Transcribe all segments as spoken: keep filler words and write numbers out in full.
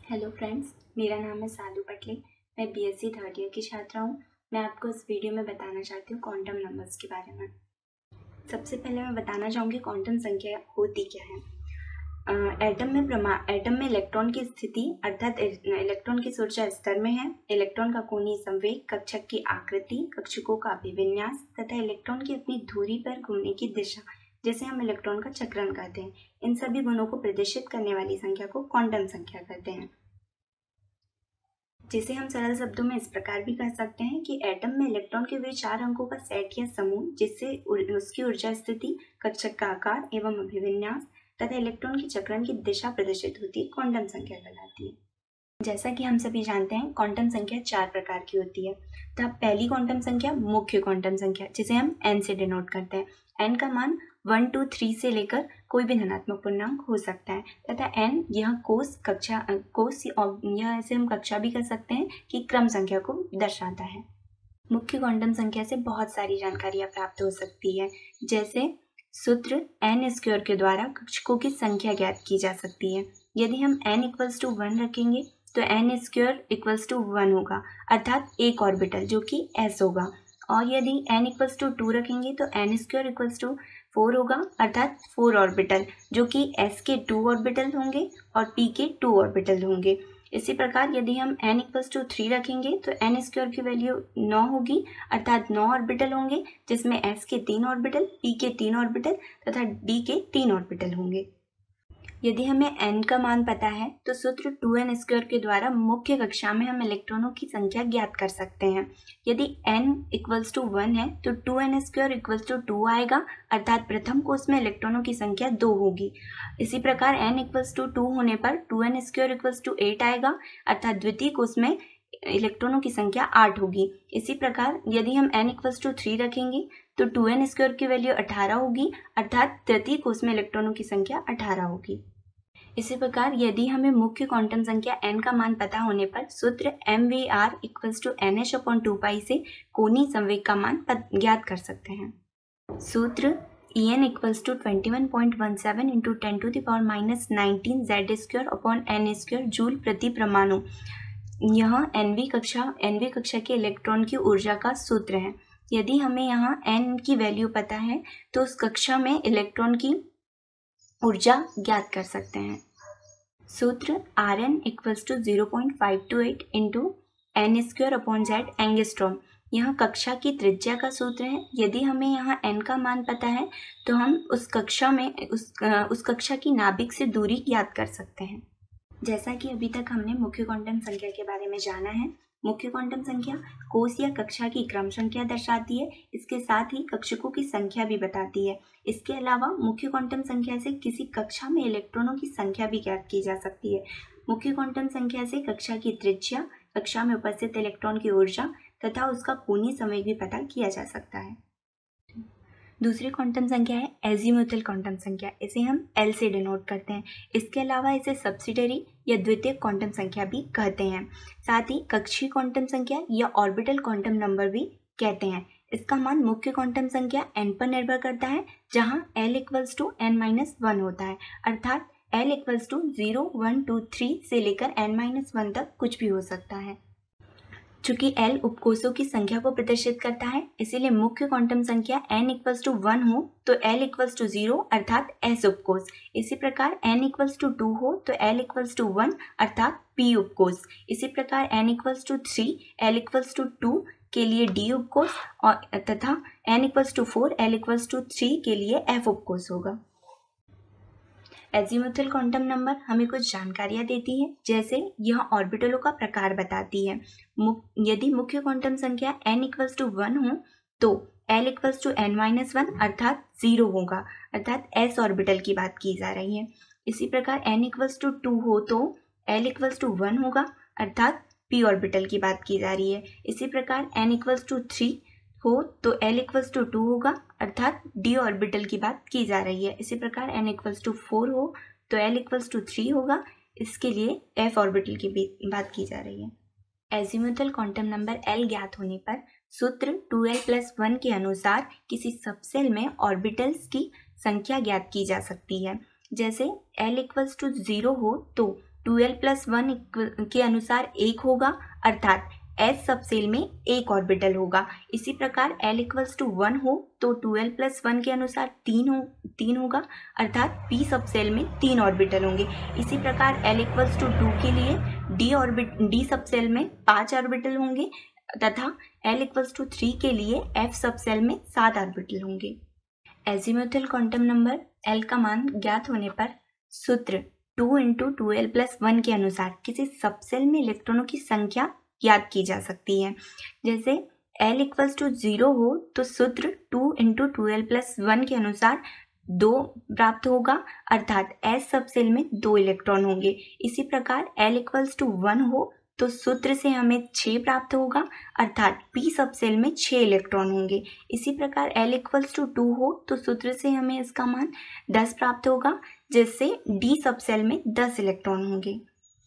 Hello friends, मेरा नाम है साधु पटले। मैं बीएससी थर्ड ईयर की छात्रा हूँ। मैं आपको इस वीडियो में बताना चाहती हूँ क्वांटम नंबर्स के बारे में। सबसे पहले मैं बताना चाहूँगी क्वांटम संख्या होती क्या है। एटम में प्रमा एटम में इलेक्ट्रॉन की स्थिति अर्थात इलेक्ट्रॉन की ऊर्जा स्तर में है, इलेक्ट्रॉन का कोणीय संवेग, कक्षक की आकृति, कक्षकों का अभिविन्यास तथा इलेक्ट्रॉन की अपनी धुरी पर घूमने की दिशा, जिसे हम इलेक्ट्रॉन का चक्रण कहते हैं, इन सभी गुणों को प्रदर्शित करने वाली संख्या को क्वांटम संख्या कहते हैं। जिसे हम सरल शब्दों में इस प्रकार भी कह सकते हैं कि एटम में इलेक्ट्रॉन के वे चार अंकों का सेट या समूह, जिससे उसकी ऊर्जा स्थिति, कक्षक का आकार एवं अभिविन्यास तथा इलेक्ट्रॉन की चक्रण की दिशा प्रदर्शित होती है, क्वांटम संख्या कहलाती है। जैसा कि हम सभी जानते हैं, क्वांटम संख्या चार प्रकार की होती है। तो पहली क्वांटम संख्या मुख्य क्वांटम संख्या, जिसे हम एन से डिनोट करते हैं। एन का मान वन टू थ्री से लेकर कोई भी धनात्मक पूर्णांक हो सकता है तथा एन यह कोष कक्षा कोष यह ऐसे हम कक्षा भी कर सकते हैं कि क्रम संख्या को दर्शाता है। मुख्य क्वांटम संख्या से बहुत सारी जानकारियां प्राप्त हो सकती है, जैसे सूत्र एन स्क्वायर के द्वारा कक्षकों की संख्या ज्ञात की जा सकती है। यदि हम एन इक्वल्स टू वन रखेंगे तो n square equals to one होगा, अर्थात एक ऑर्बिटल जो कि एस होगा। और यदि n इक्वल्स टू टू रखेंगे तो n square equals to four होगा, अर्थात फोर ऑर्बिटल जो कि s के टू ऑर्बिटल होंगे और p के टू ऑर्बिटल होंगे। इसी प्रकार यदि हम n इक्वल्स टू थ्री रखेंगे तो n स्क्वायर की वैल्यू नौ होगी, अर्थात नौ ऑर्बिटल होंगे, जिसमें s के तीन ऑर्बिटल, p के तीन ऑर्बिटल तथा d के तीन ऑर्बिटल होंगे। यदि हमें n का मान पता है तो सूत्र टू एन स्क्वायर के द्वारा मुख्य कक्षा में हम इलेक्ट्रॉनों की संख्या ज्ञात कर सकते हैं। यदि n इक्वल्स टू वन है तो two n square equals to two आएगा, अर्थात प्रथम कोष में इलेक्ट्रॉनों की संख्या दो होगी। इसी प्रकार n इक्वल्स टू टू होने पर two n square equals to eight आएगा, अर्थात द्वितीय कोष में इलेक्ट्रॉनों की संख्या आठ होगी। इसी प्रकार यदि हम n इक्वल्स टू थ्री रखेंगे तो टू एन स्क्वायर की वैल्यू अठारह होगी, अर्थात तृतीय कोष में इलेक्ट्रॉनों की संख्या अठारह होगी। इसी प्रकार यदि हमें मुख्य क्वांटम संख्या n का मान पता होने पर सूत्र m v r equals to n h upon two pi से कोणीय संवेग का मान ज्ञात कर सकते हैं। सूत्र E n equals to twenty one point one seven into ten to the power minus nineteen z square upon n square joule प्रति परमाणु, यह एनवी कक्षा एनवी कक्षा के इलेक्ट्रॉन की ऊर्जा का सूत्र है। यदि हमें यहाँ n की वैल्यू पता है तो उस कक्षा में इलेक्ट्रॉन की ऊर्जा ज्ञात कर सकते हैं। सूत्र r n equals to zero point five two eight into n square upon z angstrom, यह कक्षा की त्रिज्या का सूत्र है। यदि हमें यहाँ n का मान पता है तो हम उस कक्षा में उस उस कक्षा की नाभिक से दूरी ज्ञात कर सकते हैं। जैसा कि अभी तक हमने मुख्य क्वांटम संख्या के बारे में जाना है, मुख्य क्वांटम संख्या कोष या कक्षा की क्रम संख्या दर्शाती है, इसके साथ ही कक्षकों की संख्या भी बताती है। इसके अलावा मुख्य क्वांटम संख्या से किसी कक्षा में इलेक्ट्रॉनों की संख्या भी ज्ञात की जा सकती है। मुख्य क्वांटम संख्या से कक्षा की त्रिज्या, कक्षा में उपस्थित इलेक्ट्रॉन की ऊर्जा तथा उसका कोणीय संवेग भी पता किया जा सकता है। दूसरी क्वांटम संख्या है एजीमुथल क्वांटम संख्या, इसे हम एल से डिनोट करते हैं। इसके अलावा इसे सब्सिडरी या द्वितीय क्वांटम संख्या भी कहते हैं। साथ ही कक्षीय क्वांटम संख्या या ऑर्बिटल क्वांटम नंबर भी कहते हैं। इसका मान मुख्य क्वांटम संख्या n पर निर्भर करता है, जहां l equals to n minus one होता है, अर्थात l equals to zero one two three से लेकर n माइनस वन तक कुछ भी हो सकता है। चूंकि L उपकोषों की संख्या को प्रदर्शित करता है, इसीलिए मुख्य क्वांटम संख्या n इक्वल्स टू वन हो तो L इक्वल्स टू जीरो अर्थात S उपकोष। इसी प्रकार n इक्वल्स टू टू हो तो L इक्वल्स टू वन अर्थात P उपकोष। इसी प्रकार n equals to three L equals to two के लिए D उपकोष और तथा n equals to four L equals to three के लिए F उपकोष होगा। एजीमुथल क्वांटम नंबर हमें कुछ जानकारियां देती है, जैसे यह ऑर्बिटलों का प्रकार बताती है। यदि मुख्य क्वांटम संख्या n इक्वल्स टू वन हो तो L equals to n minus one अर्थात जीरो होगा, अर्थात s ऑर्बिटल की बात की जा रही है। इसी प्रकार n इक्वल्स टू टू हो तो L इक्वल्स टू वन होगा, अर्थात p ऑर्बिटल की बात की जा रही है। इसी प्रकार n इक्वल्स टू थ्री हो तो L इक्वल्स टू टू होगा, अर्थात d ऑर्बिटल की बात की जा रही है। इसी प्रकार n इक्वल्स टू फोर हो तो L इक्वल्स टू थ्री होगा, इसके लिए f ऑर्बिटल की बात की जा रही है। एजीमुथल क्वांटम नंबर L ज्ञात होने पर सूत्र टू एल प्लस वन के अनुसार किसी सबसेल में ऑर्बिटल्स की संख्या ज्ञात की जा सकती है। जैसे L इक्वल्स टू जीरो हो तो ट्वेल्व प्लस वन के अनुसार एक होगा, अर्थात एस सब सेल में एक ऑर्बिटल होगा। इसी प्रकार L इक्वल्स टू वन हो तो ट्वेल्व प्लस वन के अनुसार तीन हो तीन होगा, अर्थात P सब सेल में तीन ऑर्बिटल होंगे। इसी प्रकार L इक्वल्स टू टू के लिए D orbit D subshell में पांच ऑर्बिटल होंगे तथा L इक्वल्स टू थ्री के लिए F सब सेल में सात ऑर्बिटल होंगे। एजीमुथल क्वांटम नंबर L का मान ज्ञात होने पर सूत्र two into twelve plus one के अनुसार किसी सब सेल में इलेक्ट्रॉनों की संख्या याद की जा सकती है। जैसे L इक्वल्स टू जीरो हो तो सूत्र two into twelve plus one के अनुसार दो प्राप्त होगा, अर्थात S सब सेल में दो इलेक्ट्रॉन होंगे। इसी प्रकार L इक्वल्स टू वन हो तो सूत्र से हमें छः प्राप्त होगा, अर्थात P सब सेल में छः इलेक्ट्रॉन होंगे। इसी प्रकार L इक्वल्स टू टू हो तो सूत्र से हमें इसका मान दस प्राप्त होगा, जिससे D सब सेल में दस इलेक्ट्रॉन होंगे।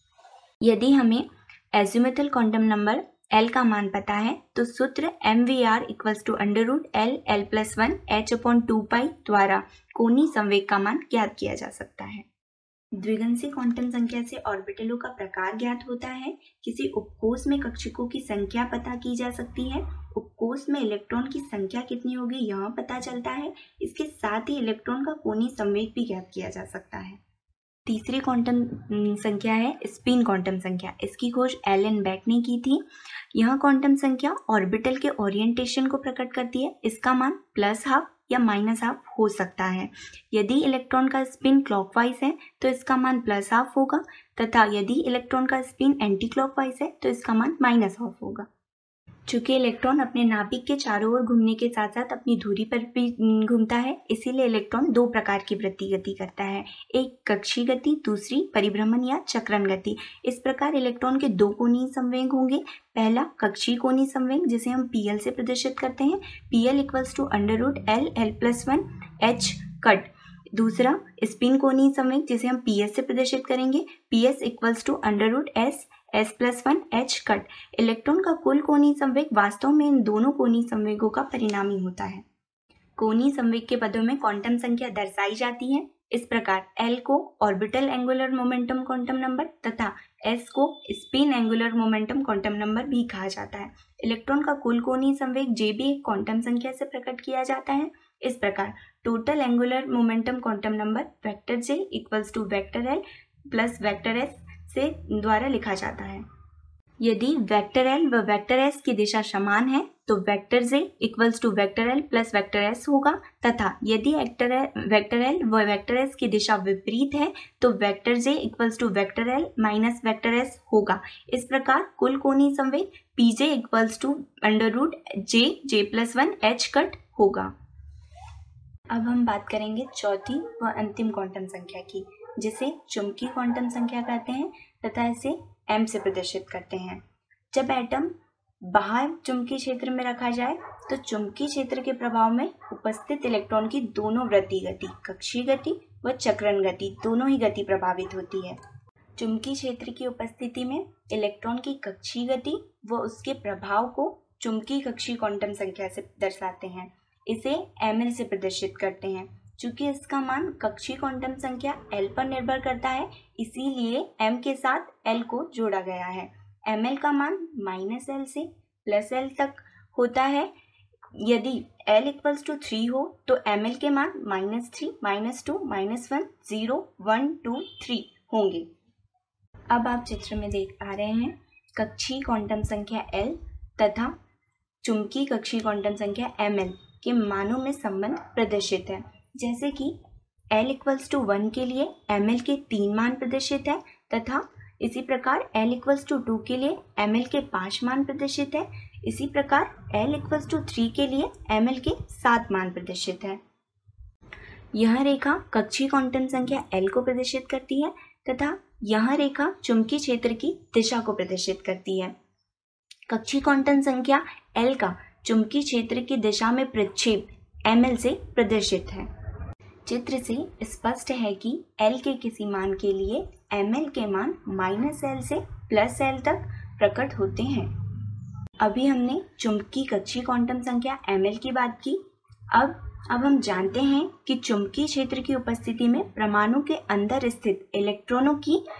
यदि हमें एजीमुथल क्वांटम नंबर L का मान पता है तो सूत्र m v r equals to under root l l plus one h upon two pi द्वारा कोणीय संवेग का मान ज्ञात किया जा सकता है। द्विगंशी क्वांटम संख्या से ऑर्बिटलों का प्रकार ज्ञात होता है। किसी उपकोष में कक्षकों की संख्या पता की जा सकती है। उपकोष में इलेक्ट्रॉन की संख्या कितनी होगी यह पता चलता है। इसके साथ ही इलेक्ट्रॉन का कोणीय संवेग भी ज्ञात किया जा सकता है। तीसरी क्वांटम संख्या है स्पिन क्वांटम संख्या। इसकी खोज एलन बैक ने की थी। यह क्वांटम संख्या ऑर्बिटल के ओरिएंटेशन को प्रकट करती है। इसका मान प्लस हाफ या माइनस हाफ हो सकता है। यदि इलेक्ट्रॉन का स्पिन क्लॉकवाइज है तो इसका मान प्लस हाफ होगा, तथा यदि इलेक्ट्रॉन का स्पिन एंटी क्लॉकवाइज है तो इसका मान माइनस हाफ होगा। चूंकि इलेक्ट्रॉन अपने नाभिक के चारों ओर घूमने के साथ साथ अपनी धुरी पर भी घूमता है, इसीलिए इलेक्ट्रॉन दो प्रकार की वृत्ति गति करता है, एक कक्षीय गति, दूसरी परिभ्रमण या चक्रण गति। इस प्रकार इलेक्ट्रॉन के दो कोणीय संवेग होंगे। पहला कक्षीय कोणीय संवेग जिसे हम पी एल से प्रदर्शित करते हैं, p l equals to under root l l plus one h cut. दूसरा स्पिन कोणीय संवेग जिसे हम पी एस से प्रदर्शित करेंगे, p s equals to under root s s plus one h cut. Electron का कुल कोणीय संवेग वास्तव में इन दोनों कोणीय संवेगों का परिणामी होता है। कोणीय संवेग के पदों में क्वांटम संख्या दर्शाई जाती है। इस प्रकार L को orbital angular momentum quantum number तथा S को spin angular momentum quantum number भी कहा जाता है। इलेक्ट्रॉन का कुल कोणीय संवेग J भी एक क्वांटम संख्या से प्रकट किया जाता है। इस प्रकार total angular momentum quantum number vector J equals to vector L plus vector S से द्वारा लिखा जाता है। यदि वेक्टर L व वेक्टर S की दिशा समान है तो vector J equals to vector L plus vector S होगा, तथा यदि वेक्टर वेक्टर L व वेक्टर S की दिशा विपरीत है तो vector J equals to vector L minus vector S होगा। इस प्रकार कुल कोणीय संवेग p j equals to under root j j plus one h cut होगा। अब हम बात करेंगे चौथी व अंतिम क्वांटम संख्या की, जिसे चुंबकीय क्वांटम संख्या कहते हैं तथा इसे m से प्रदर्शित करते हैं। जब एटम बाह्य चुंबकीय क्षेत्र में रखा जाए तो चुंबकीय क्षेत्र के प्रभाव में उपस्थित इलेक्ट्रॉन की दोनों वृत्तीय गति, कक्षीय गति व चक्रण गति, दोनों ही गति प्रभावित होती है। चुंबकीय क्षेत्र की उपस्थिति में इलेक्ट्रॉन की कक्षीय गति व उसके प्रभाव को चुंबकीय कक्षीय क्वांटम संख्या से दर्शाते हैं। इसे एम एल से प्रदर्शित करते हैं। चूंकि इसका मान कक्षीय क्वांटम संख्या L पर निर्भर करता है, इसीलिए M के साथ L को जोड़ा गया है। एम एल का मान माइनस एल से प्लस एल तक होता है। यदि L इक्वल्स टू थ्री हो तो एम एल के मान minus three, minus two, minus one, zero, one, two, three होंगे। अब आप चित्र में देख पा रहे हैं कक्षीय क्वांटम संख्या L तथा चुंबकीय कक्षीय क्वांटम संख्या एम एल के मानों में संबंध प्रदर्शित है। जैसे कि L इक्वल्स टू वन के लिए एम एल के तीन मान प्रदर्शित है तथा इसी प्रकार L इक्वल्स टू टू के लिए एम एल के पाँच मान प्रदर्शित है। इसी प्रकार L इक्वल्स टू थ्री के लिए एम एल के सात मान प्रदर्शित है। यह रेखा कक्षीय क्वांटम संख्या L को प्रदर्शित करती है तथा यह रेखा चुंबकीय क्षेत्र की दिशा को प्रदर्शित करती है। कक्षीय क्वांटम संख्या L का चुंबकीय क्षेत्र की दिशा में प्रक्षेप एम एल से प्रदर्शित है। चित्र से स्पष्ट है कि L के किसी मान के लिए एम एल के मान माइनस एल से प्लस एल तक प्रकट होते हैं। अभी हमने चुंबकीय कक्षीय क्वांटम संख्या एम एल की बात की। अब अब हम जानते हैं कि चुंबकीय क्षेत्र की उपस्थिति में परमाणु के अंदर स्थित इलेक्ट्रॉनों की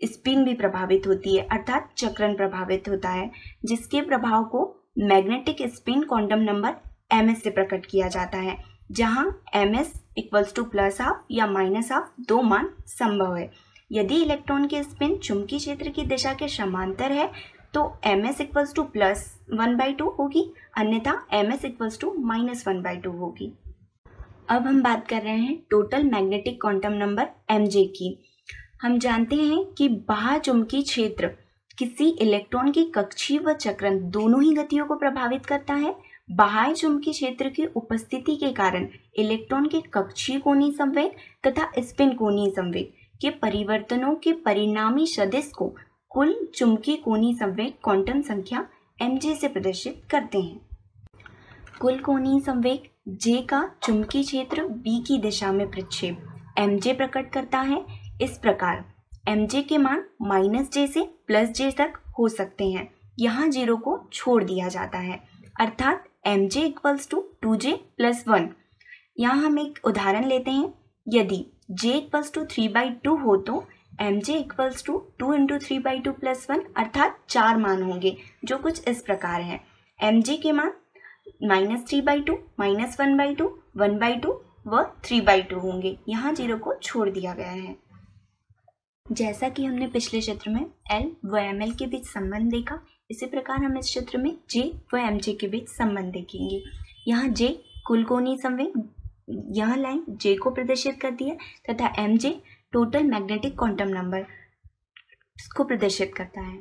स्पिन भी प्रभावित होती है, अर्थात चक्रण प्रभावित होता है, जिसके प्रभाव को magnetic spin quantum number m s से प्रकट किया जाता है, जहां m s equals to plus half या माइनस हाफ दो मान संभव है। यदि इलेक्ट्रॉन की स्पिन चुंबकीय क्षेत्र की दिशा के समांतर है तो m s equals to plus one by two होगी, अन्यथा m s equals to minus one by two होगी। अब हम बात कर रहे हैं total magnetic quantum number m j की। हम जानते हैं कि बाह्य चुंबकीय क्षेत्र किसी इलेक्ट्रॉन की कक्षीय व चक्रण दोनों ही गतियों को प्रभावित करता है। बाह्य चुंबकीय क्षेत्र की उपस्थिति के कारण इलेक्ट्रॉन के कक्षीय कोणीय संवेग तथा स्पिन कोणीय संवेग के परिवर्तनों के परिणामी सदिश को कुल चुंबकीय कोणीय संवेग क्वांटम संख्या एम जे से प्रदर्शित करते हैं। कुल कोणीय संवेग जे का चुंबकीय क्षेत्र बी की दिशा में प्रक्षेप एम जे प्रकट करता है। इस प्रकार एम जे के मान माइनस जे से प्लस जे तक हो सकते हैं, यहाँ जीरो को छोड़ दिया जाता है, अर्थात m j equals to two j plus one. यहाँ हम एक उदाहरण लेते हैं। यदि j equals to three by two हो तो m j equals to two into three by two plus one, अर्थात चार मान होंगे, जो कुछ इस प्रकार हैं। एम जे के मान minus three by two, minus one by two, one by two व थ्री बाई टू होंगे, यहाँ जीरो को छोड़ दिया गया है। जैसा कि हमने पिछले चित्र में L व एम एल के बीच संबंध देखा, इसी प्रकार हम इस चित्र में J व एम जे के बीच संबंध देखेंगे। यहाँ J कुल कोणीय संवेग, यह लाइन J को प्रदर्शित करती है, तथा m j total magnetic quantum number को प्रदर्शित करता है।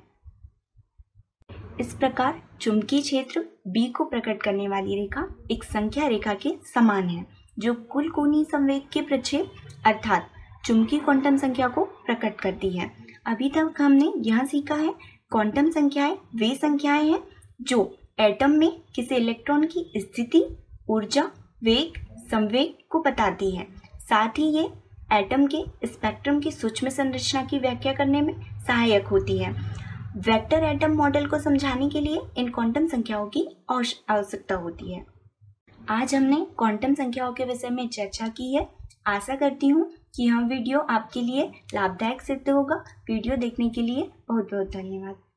इस प्रकार चुंबकीय क्षेत्र B को प्रकट करने वाली रेखा एक संख्या रेखा के समान है, जो कुल कोणीय संवेग के प्रक्षेप अर्थात चुंबकीय क्वांटम संख्या को प्रकट करती है। अभी तक हमने यह सीखा है क्वांटम संख्याएं वे संख्याएं हैं जो एटम में किसी इलेक्ट्रॉन की स्थिति, ऊर्जा, वेग, संवेग को बताती है। साथ ही ये एटम के स्पेक्ट्रम की सूक्ष्म संरचना की व्याख्या करने में सहायक होती है। वेक्टर एटम मॉडल को समझाने के लिए इन क्वांटम संख्याओं की आवश्यकता होती है। आज हमने क्वांटम संख्याओं के विषय में चर्चा की है। आशा करती हूँ कि यह वीडियो आपके लिए लाभदायक सिद्ध होगा। वीडियो देखने के लिए बहुत बहुत धन्यवाद।